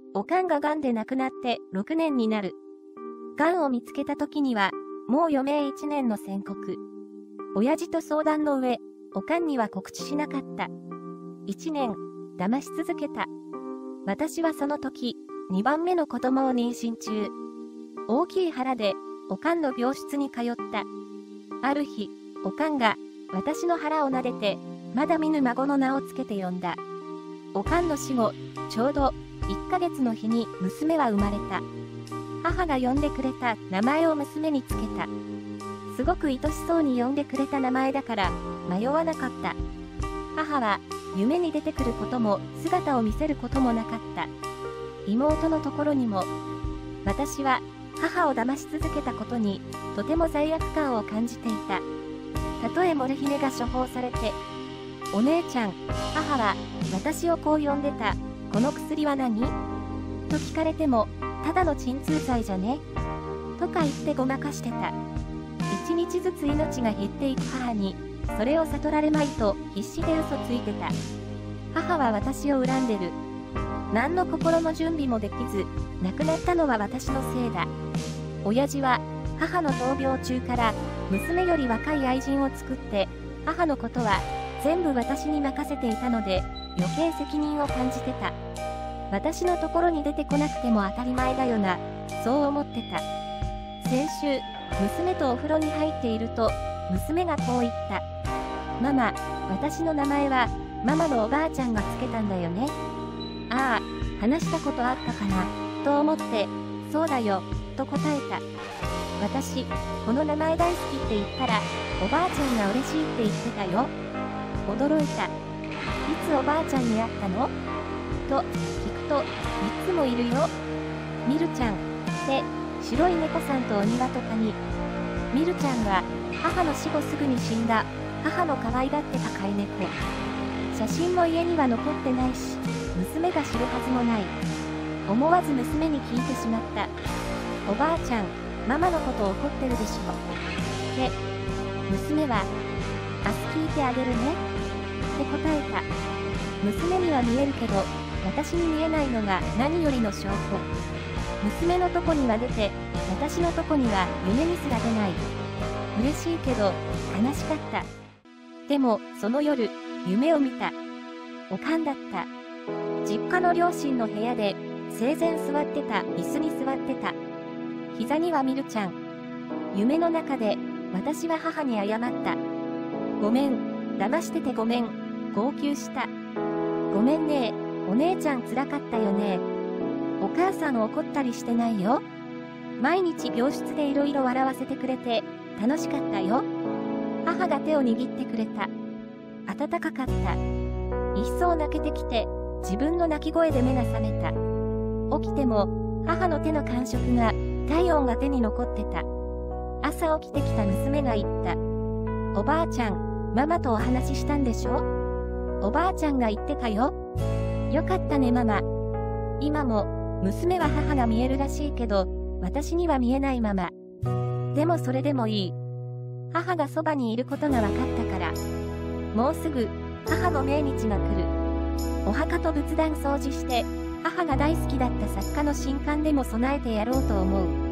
おかんが癌で亡くなって6年になる。癌を見つけた時には、もう余命1年の宣告。親父と相談の上、おかんには告知しなかった。1年、騙し続けた。私はその時、2番目の子供を妊娠中。大きい腹で、おかんの病室に通った。ある日、おかんが、私の腹を撫でて、まだ見ぬ孫の名をつけて呼んだ。おかんの死後、ちょうど、1ヶ月の日に娘は生まれた。母が呼んでくれた名前を娘につけた。すごく愛しそうに呼んでくれた名前だから迷わなかった。母は夢に出てくることも姿を見せることもなかった。妹のところにも。私は母を騙し続けたことにとても罪悪感を感じていた。たとえモルヒネが処方されて、お姉ちゃん、母は私をこう呼んでた。この薬は何？と聞かれても、ただの鎮痛剤じゃね？とか言ってごまかしてた。一日ずつ命が減っていく母に、それを悟られまいと必死で嘘ついてた。母は私を恨んでる。何の心の準備もできず、亡くなったのは私のせいだ。親父は、母の闘病中から、娘より若い愛人を作って、母のことは、全部私に任せていたので、余計責任を感じてた。私のところに出てこなくても当たり前だよな、そう思ってた。先週、娘とお風呂に入っていると、娘がこう言った。ママ、私の名前は、ママのおばあちゃんがつけたんだよね。ああ、話したことあったかな、と思って、そうだよ、と答えた。私、この名前大好きって言ったら、おばあちゃんが嬉しいって言ってたよ。驚いた。いつおばあちゃんに会ったの？と聞くと、いつもいるよ。ミルちゃんって白い猫さんとお庭とかに。ミルちゃんは母の死後すぐに死んだ母の可愛がってた飼い猫。写真も家には残ってないし、娘が知るはずもない。思わず娘に聞いてしまった。おばあちゃん、ママのこと怒ってるでしょ。で、娘は、明日聞いてあげるね。って答えた。娘には見えるけど、私に見えないのが何よりの証拠。娘のとこには出て、私のとこには夢にすら出ない。嬉しいけど、悲しかった。でも、その夜、夢を見た。おかんだった。実家の両親の部屋で、生前座ってた椅子に座ってた。膝にはミルちゃん。夢の中で、私は母に謝った。ごめん、騙しててごめん、号泣した。ごめんね、お姉ちゃん辛かったよね。お母さん怒ったりしてないよ。毎日病室でいろいろ笑わせてくれて、楽しかったよ。母が手を握ってくれた。暖かかった。一層泣けてきて、自分の泣き声で目が覚めた。起きても、母の手の感触が、体温が手に残ってた。朝起きてきた娘が言った。おばあちゃん、ママとお話ししたんでしょ？おばあちゃんが言ってたよ。よかったねママ。今も、娘は母が見えるらしいけど、私には見えないママ。でもそれでもいい。母がそばにいることが分かったから。もうすぐ、母の命日が来る。お墓と仏壇掃除して、母が大好きだった作家の新刊でも備えてやろうと思う。